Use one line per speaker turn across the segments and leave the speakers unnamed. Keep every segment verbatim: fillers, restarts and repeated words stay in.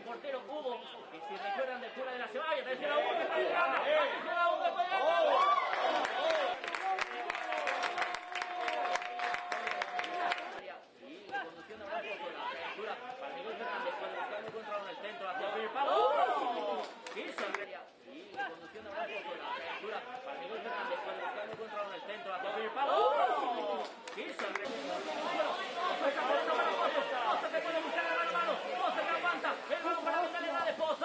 portero Hugo, y si recuerdan del cura de la semana, atención a Hugo que está llegando, atención a Hugo que está llegando. Y conducción de Blanco con la apertura para Miguel Fernández, puede buscar muy controlado en el centro hacia el primer palo. Sí, sonría. Y conducción de Blanco con la apertura para Miguel Fernández, puede buscar muy controlado en el centro hacia el primer palo. Sí, sonría. Bueno, esa pelota para Pozo, Pozo que puede buscar el mano a mano, Pozo que aguanta, el balón para Magdalena de Pozo.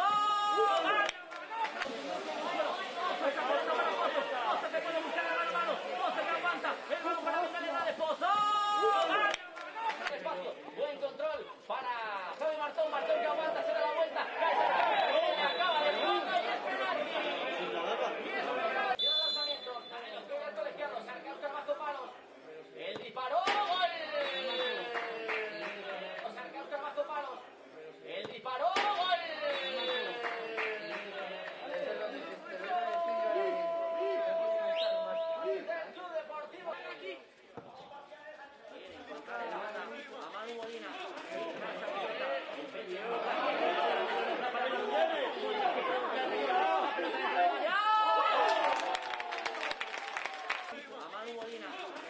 Esa pelota para Pozo, Pozo que puede buscar el mano a mano, Pozo que aguanta, el balón para Magdalena de Pozo. Buen control para Javi Martón, Martón que aguanta, se da la vuelta, cae cerca, acaba de ronda y es penalti. Y es penalti. Y el lanzamiento, Canelos que el colegiado, saca Oscar bajo palos. El disparo, gol. Saca Oscar bajo palos. El disparo, gol. Del Club Deportivo aquí. Quiere encontrar el banda a Manu Molina. A Manu Molina.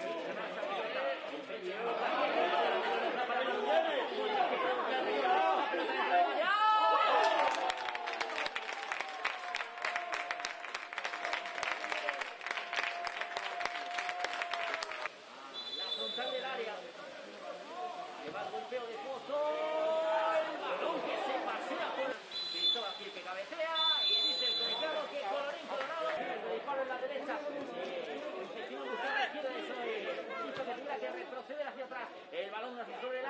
La frontal del área. Lleva el golpeo de Pozo. El balón que se pasea por Cristóbal Gil que cabecea y dice el colegiado que colorín colorado. El disparo en la derecha. Intentó buscar la izquierda, eso hizo que tuviera que retroceder hacia atrás. El balón hacia sobre